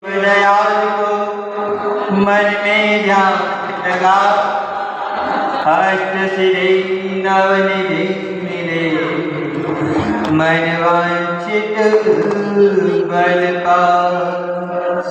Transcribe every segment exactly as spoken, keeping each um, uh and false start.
दयाल को मन में ध्यान लगा, अष्ट सिद्धि नवनिधि मिले, मन वांछित बल पास।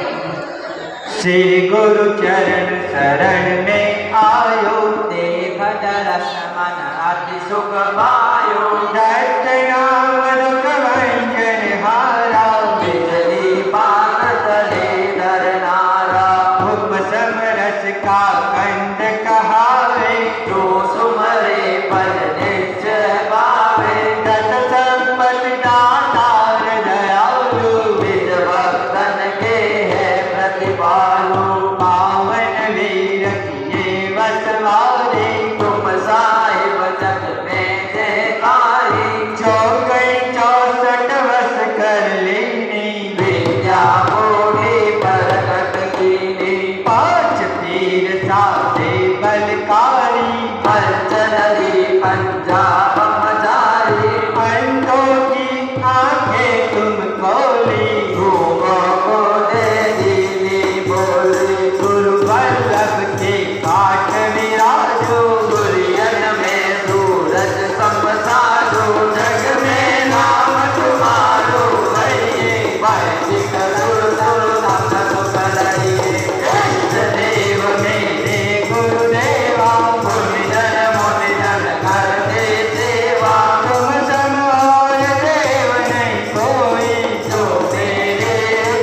श्री गुरु चरण शरण में आयो, देख दरस मन अति सुख पायो। दक्षिणा मनुख वंचन हारा, बिजली पात तले धर नारा। उपसम रस का कंठ कहावे, जो सुमरे पद निश्चय पावे। दत्त संपत्ति दातार दयालु, निज भक्तन के है प्रतिपालु। पावन वीर किए बसवारे, तुम साहिब जग में जयकारी। चौगई चौसठ वस कर लेनी, विद्या मोढ़े प्रकट कीनी। पांच तीर साधे बलकारी, पंचनदी पंजाब मजारी। अंधों की आंखें तुम खोली, गूंगों को दे दीनी बोली। गुरु वल्लभ के काट विराजो, सूर्यन में सूरज समसारो। जग में नाम तुम्हारो भइए, वैदिक सुर सुर सब सुख लइए। इष्ट देव मेरे गुरुदेवा, मुनिजन मुनिजन करते सेवा। तुम सम और देव नहीं कोई, जो तेरे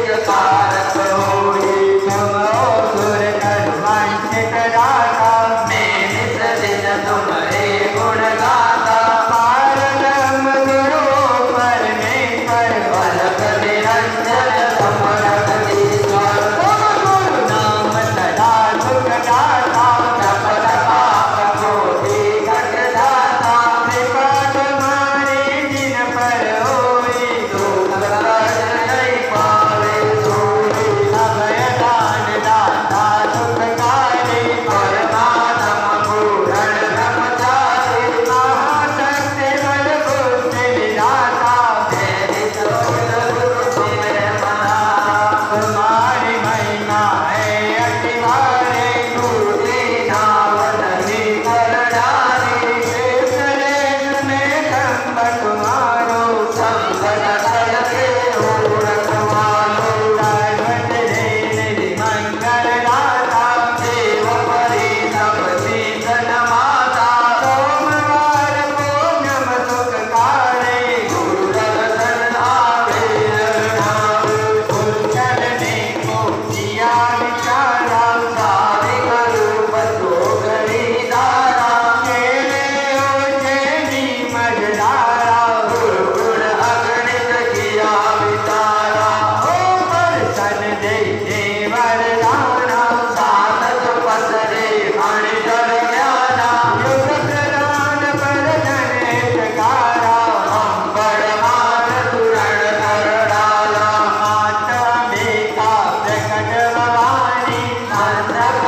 कारक होई। तुम असुर कर वंचित दाता, मैं नित दिन तुम्हारे गुण गाता। पारब्रह्म गुरु परमेश्वर, अलग निरंजन तुम जगदीश्वर। तुम गुरु नाम सदा सुख दाता, जपत पाप कोटि घट जाता। कृपा तुम्हारी जिन पर होई, दुख कष्ट नहीं पावे सोई। अभय दान दाता सुखकारी, परमात्म पूरण ब्रह्मचारी। महाशक्ति बल बुद्धि विधाता, मेरी चोट गुरु तुम्हें मनाता। तुम्हारी महिमा है अति भारी, टूटी नाव नहीं कर डाली। देश देश में दम्भ तुम्हारो, संकट टल के हो रखवालो। सर्वत्र निधि मंगल दाता, देव परि सब सीतन माता। सोमवार पूनम सुखकारी, गुरु दर्शन आवे रघुनाथ। उच्चरने को किया विचारा, सारे रूप जोगरी दारा। खेले उज्जैनी मझधारा, गुरु गुण अगणित किया विचारा। ओ दर्शन दे दे वरदाना, साधक पसरे फणिजर ज्ञाना। युग प्रदान पर जन हितकारा, हम बड़मान तुरण कर डाला। माता पिता प्रकट भवानी, अंधक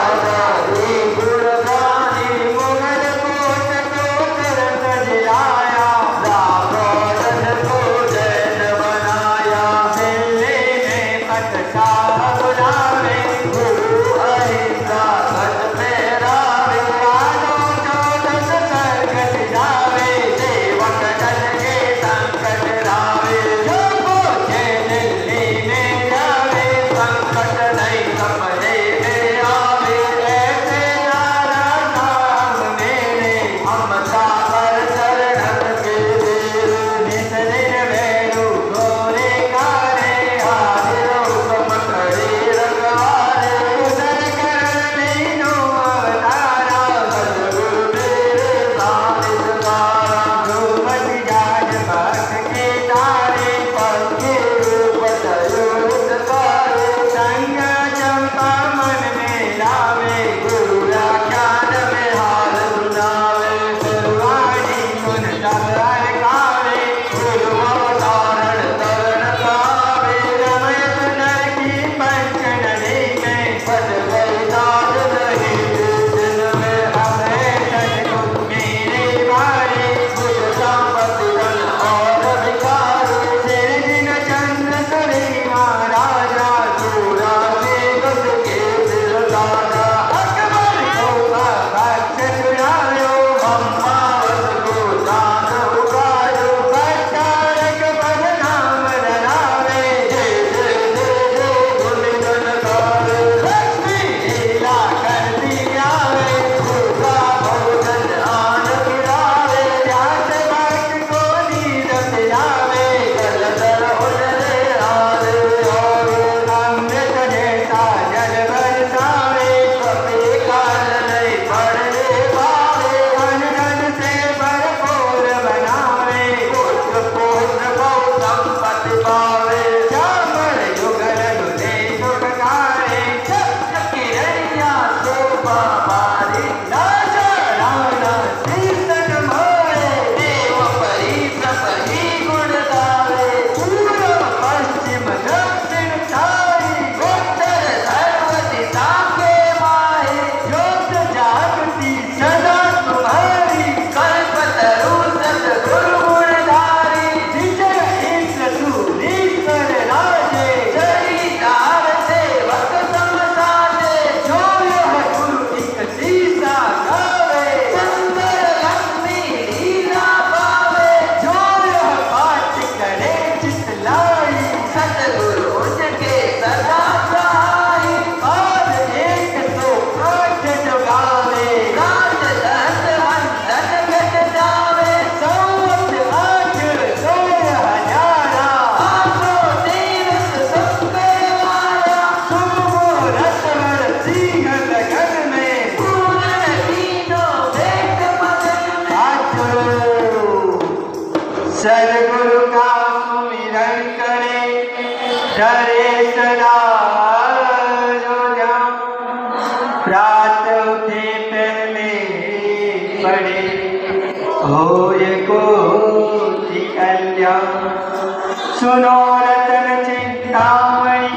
गौरी गुण गानी। मुगल कोट को कर सजाया, राघोरन को जैन बनाया। दिल्ली में पतशाह बुलावे, गुरु अहिंसा सच फेरावे। यादों चौदस सरगट जावे, सेवक जन के संकट रावे। जो पूछे दिल्ली में जावे, संकट नहीं सपने में आवे। ऐसे नारा नाम मेरे, हम सागर शरणन के तेरे। नित दिन वैरू गोरे कारे, हाजिर हुकम सदगुरु का सुमिरन करे डरे सदा जो जाऊं। प्रात उठे पहले पड़े होय कोटि कल्याण। सुनो रतन चिंतामणि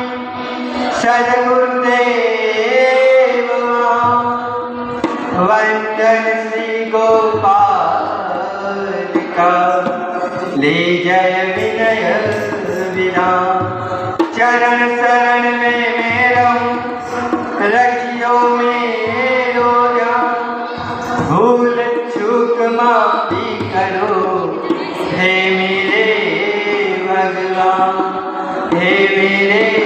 सदगुरुदेव वंदन श्री गोपाल का ले जय विनय विना। चरण शरण में मैं रहूं रखियो मेरो ध्यान। भूल चूक माफी करो हे मेरे भगवान, हे मेरे